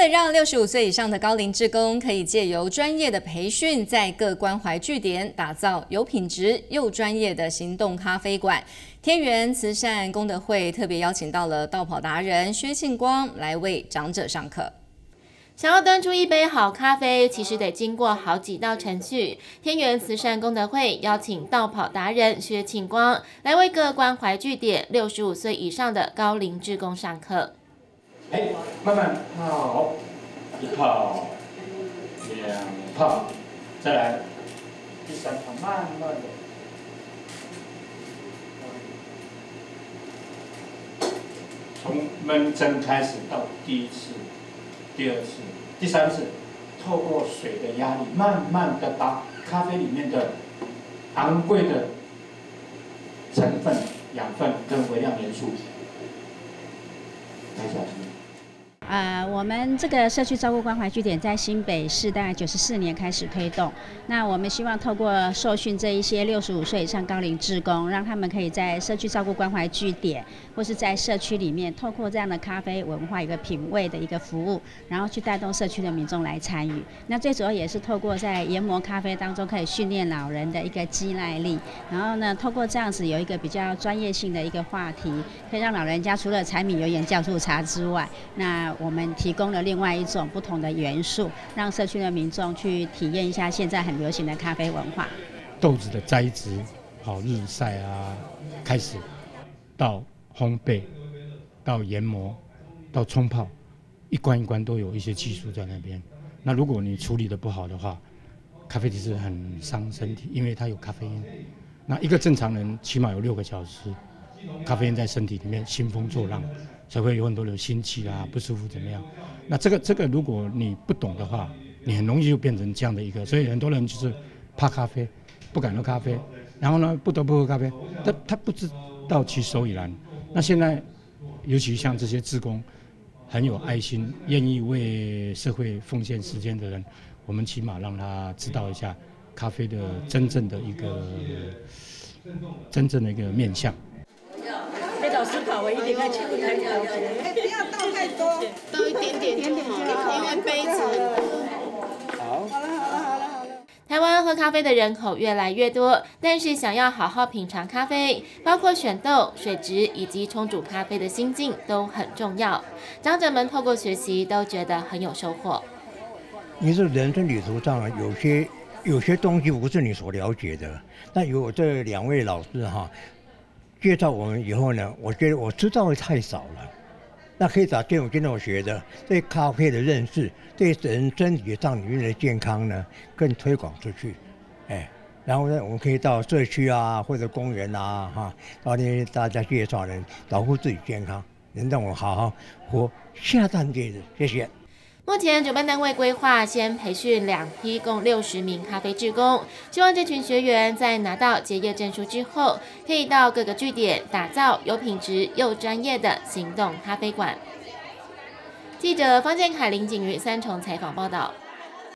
了让65岁以上的高龄志工可以借由专业的培训，在各关怀据点打造有品质又专业的行动咖啡馆，天元慈善功德会特别邀请到了道跑达人薛庆光来为长者上课。 想要端出一杯好咖啡，其实得经过好几道程序。天元慈善功德会邀请道跑达人薛庆光来为各关怀据点65岁以上的高龄志工上课。 慢慢泡，一泡，两泡，再来第三泡，慢慢的。 从闷蒸开始到第一次、第二次、第三次，透过水的压力，慢慢的把咖啡里面的昂贵的成分、养分跟微量元素带下去。 我们这个社区照顾关怀据点在新北市大概94年开始推动。那我们希望透过受训这一些65岁以上高龄志工，让他们可以在社区照顾关怀据点，或是在社区里面，透过这样的咖啡文化一个品味的一个服务，然后去带动社区的民众来参与。那最主要也是透过在研磨咖啡当中，可以训练老人的一个肌耐力。然后呢，透过这样子有一个比较专业性的一个话题，可以让老人家除了柴米油盐酱醋茶之外，那我们提供了另外一种不同的元素，让社区的民众去体验一下现在很流行的咖啡文化。 豆子的栽植、日晒啊，开始到烘焙，到研磨，到冲泡，一关一关都有一些技术在那边。那如果你处理的不好的话，咖啡其实很伤身体，因为它有咖啡因。那一个正常人起码有6个小时，咖啡因在身体里面兴风作浪。 才会有很多的心悸啊，不舒服怎么样？那这个，如果你不懂的话，你很容易就变成这样的一个。所以很多人就是怕咖啡，不敢喝咖啡，然后呢不得不喝咖啡，他不知道其所以然。那现在，尤其像这些志工，很有爱心，愿意为社会奉献时间的人，我们起码让他知道一下咖啡的真正的一个面向。 老师考我一点点，不太了解。不要倒太多， 倒一点点就好了，因为杯子。 好了。 台湾喝咖啡的人口越来越多，但是想要好好品尝咖啡，包括选豆、水质以及冲煮咖啡的心境都很重要。长者们透过学习都觉得很有收获。 你是人生旅途上有些东西不是你所了解的，但有这2位老师介绍我们以后呢，我觉得我知道的太少了。那可以把我今天我学的对咖啡的认识，对人身体上里面的健康呢，更推广出去。然后呢，我们可以到社区啊，或者公园啊，到那些大家介绍人，保护自己健康，能让我好好活下半辈子。谢谢。 目前主办单位规划先培训2批，共60名咖啡志工，希望这群学员在拿到结业证书之后，可以到各个据点打造有品质又专业的行动咖啡馆。记者方建凯、林景瑜3重采访报道。